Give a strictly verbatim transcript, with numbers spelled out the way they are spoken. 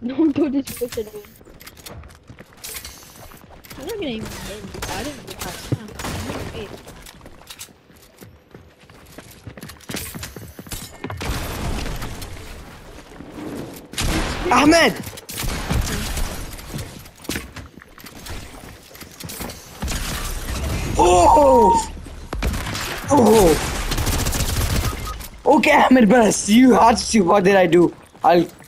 Don't do this push it. I'm not gonna even get started with that. I'm gonna wait. Ahmed! Oh! Oh! Okay, Ahmed, best. You had to. What did I do? I'll